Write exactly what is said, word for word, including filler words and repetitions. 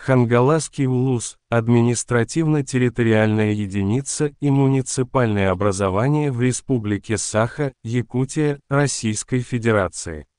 Хангаласский улус – административно-территориальная единица и муниципальное образование в Республике Саха, Якутия, Российской Федерации.